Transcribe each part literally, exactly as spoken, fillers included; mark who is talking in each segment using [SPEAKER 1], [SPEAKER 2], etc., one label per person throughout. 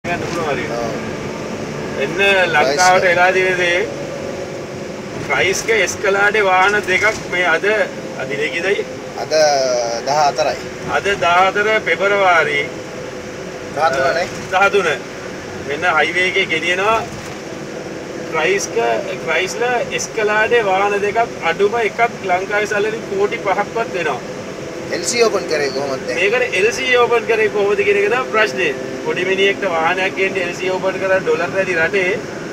[SPEAKER 1] ගන්න පුළුවන් හරියට. එන්න ලංකාවට එලා තියෙන්නේ ප්‍රයිස් එක එස්කලාඩේ වාහන දෙකක් මේ අද අදිනේ කීයදයි?
[SPEAKER 2] අද දහහතරයි.
[SPEAKER 1] අද දහහතර පෙබරවාරි
[SPEAKER 2] දහතුන නේ?
[SPEAKER 1] දහතුන. මෙන්න හයිවේ එකේ ගෙනියනවා ප්‍රයිස් එක ප්‍රයිස්ලා එස්කලාඩේ වාහන දෙකක් අඩුම එකක් ලංකාවේ සැලරි කෝටි පහක්වත් වෙනවා.
[SPEAKER 2] එල් සී ඕපන් කරේ කොහොමද?
[SPEAKER 1] මේකට එල් සී ඕපන් කරේ කොහොමද කියන එක තමයි ප්‍රශ්නේ. පොඩි මිනිහෙක්ට වාහනයක් ගේන්න එල් සී ඕපන් කරලා ඩොලර් වැඩි රටේ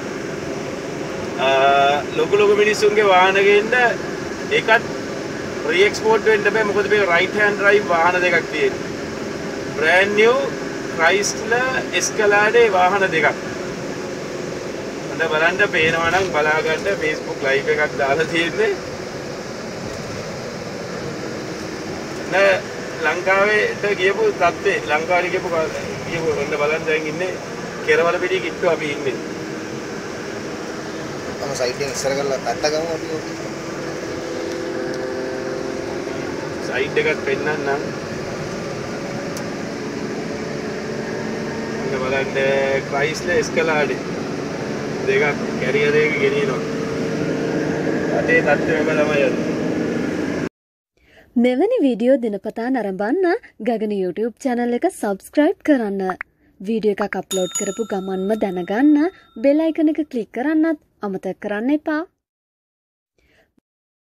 [SPEAKER 1] ලොකු ලොකු මිනිස්සුන්ගේ වාහන ගේන්න ඒකත් రీ එක්ස්පෝර්ට් වෙන්න බෑ මොකද මේක රයිට් හෑන්ඩ් ඩ්‍රයිව් වාහන දෙකක් තියෙනවා. බ්‍රෑන්ඩ් නිව් ක්‍රයිස්ලර් එස්කලාඩේ වාහන දෙකක්. අන්න බලන්න පේනවා නම් බලා ගන්න Facebook live එකක් දාලා තියෙන්නේ. නෑ ලංකාවේට ගියපු තත්ත්වේ ලංකාවේ ගියපු ගියපු ඔන්න බලන්න දැන් ඉන්නේ කෙරවල පිටිය කිට්ටු අපි ඉන්නේ.
[SPEAKER 2] තම සයිඩ් එක ඉස්සර කරලා පැත්ත ගමු අපි ඔක.
[SPEAKER 1] සයිඩ් එකත් පෙන්නන්නම්. ඔන්න බලන්න ක්‍රයිස්ලර් එස්කලාඩේ දෙකක් කැරියර් එකක ගෙනියනවා. අතේ තත්ත්වය ඔබ තමයි යන්නේ.
[SPEAKER 3] මෙවැනි වීඩියෝ දිනපතා නරඹන්න ගගන YouTube channel එක subscribe කරන්න. වීඩියෝ එකක් අප්ලෝඩ් කරපු ගමන්ම දැනගන්න bell icon එක click කරන්නත් අමතක කරන්න එපා.